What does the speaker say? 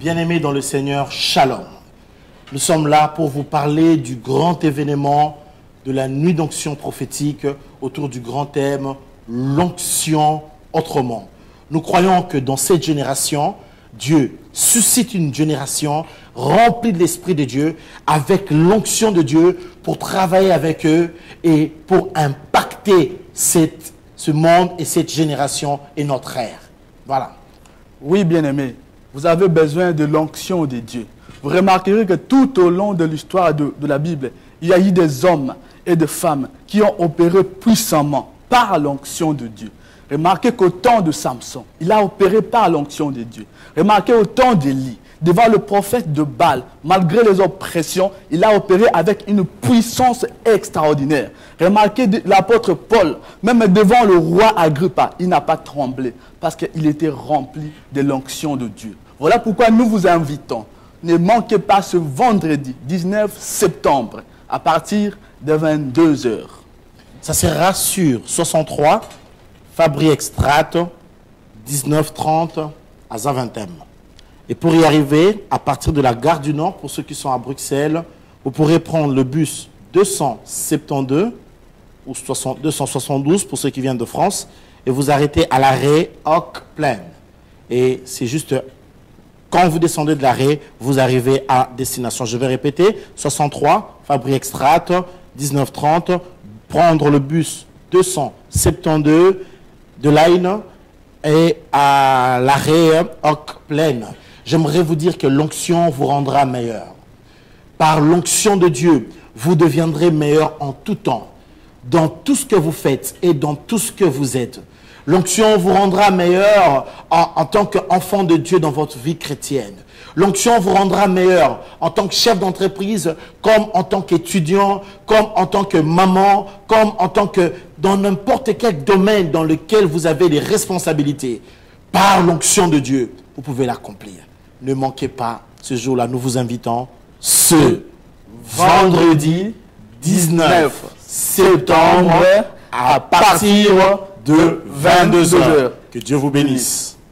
Bien-aimés dans le Seigneur, Shalom. Nous sommes là pour vous parler du grand événement de la nuit d'onction prophétique autour du grand thème « L'onction autrement ». Nous croyons que dans cette génération, Dieu suscite une génération remplie de l'Esprit de Dieu, avec l'onction de Dieu pour travailler avec eux et pour impacter ce monde et cette génération et notre ère. Voilà. Oui, bien-aimés, vous avez besoin de l'onction de Dieu. Vous remarquerez que tout au long de l'histoire de la Bible, il y a eu des hommes et des femmes qui ont opéré puissamment par l'onction de Dieu. Remarquez qu'au temps de Samson, il a opéré par l'onction de Dieu. Remarquez au temps d'Élie, devant le prophète de Baal, malgré les oppressions, il a opéré avec une puissance extraordinaire. Remarquez l'apôtre Paul, même devant le roi Agrippa, il n'a pas tremblé parce qu'il était rempli de l'onction de Dieu. Voilà pourquoi nous vous invitons. Ne manquez pas ce vendredi 19 septembre à partir de 22 h. Ça sera sur 63, Fabri Extrat, 19h30 à Zaventem. Et pour y arriver, à partir de la gare du Nord, pour ceux qui sont à Bruxelles, vous pourrez prendre le bus 272 ou 272 pour ceux qui viennent de France et vous arrêtez à l'arrêt Hoc-Plein. Et c'est juste, quand vous descendez de l'arrêt, vous arrivez à destination. Je vais répéter, 63, Fabri Extrat, 19h30, prendre le bus 272 de Line et à l'arrêt Hoc-Plein. J'aimerais vous dire que l'onction vous rendra meilleur. Par l'onction de Dieu, vous deviendrez meilleur en tout temps, dans tout ce que vous faites et dans tout ce que vous êtes. L'onction vous rendra meilleur en tant qu'enfant de Dieu dans votre vie chrétienne. L'onction vous rendra meilleur en tant que chef d'entreprise, comme en tant qu'étudiant, comme en tant que maman, comme en tant que dans n'importe quel domaine dans lequel vous avez des responsabilités. Par l'onction de Dieu, vous pouvez l'accomplir. Ne manquez pas ce jour-là, nous vous invitons ce vendredi 19 septembre à partir de 22 h. Que Dieu vous bénisse.